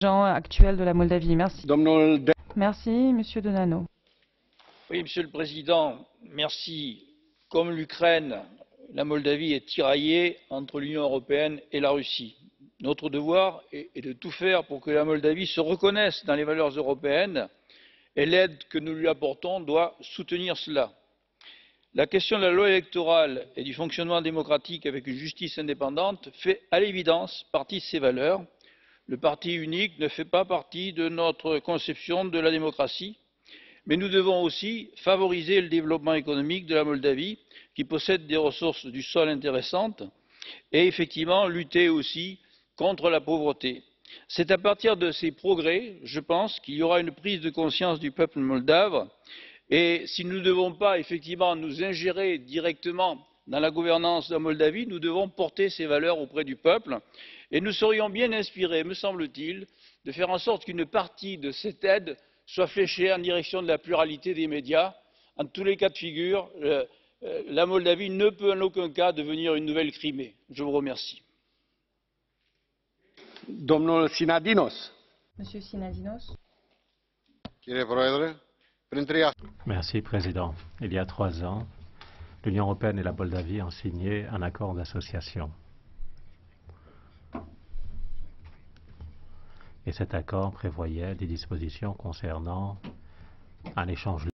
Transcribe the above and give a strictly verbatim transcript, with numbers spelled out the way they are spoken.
actuel de la Moldavie. Merci. Merci, Monsieur Denano. Oui, Monsieur le Président, merci. Comme l'Ukraine, la Moldavie est tiraillée entre l'Union européenne et la Russie. Notre devoir est de tout faire pour que la Moldavie se reconnaisse dans les valeurs européennes et l'aide que nous lui apportons doit soutenir cela. La question de la loi électorale et du fonctionnement démocratique avec une justice indépendante fait à l'évidence partie de ces valeurs. Le parti unique ne fait pas partie de notre conception de la démocratie, mais nous devons aussi favoriser le développement économique de la Moldavie, qui possède des ressources du sol intéressantes, et effectivement lutter aussi contre la pauvreté. C'est à partir de ces progrès, je pense, qu'il y aura une prise de conscience du peuple moldave, et si nous ne devons pas effectivement nous ingérer directement dans la gouvernance de la Moldavie, nous devons porter ces valeurs auprès du peuple, et nous serions bien inspirés, me semble-t-il, de faire en sorte qu'une partie de cette aide soit fléchée en direction de la pluralité des médias. En tous les cas de figure, euh, euh, la Moldavie ne peut en aucun cas devenir une nouvelle Crimée. Je vous remercie. Domnul Synadinos. Monsieur Synadinos. Merci, Président. Il y a trois ans, l'Union européenne et la Moldavie ont signé un accord d'association. Et cet accord prévoyait des dispositions concernant un échange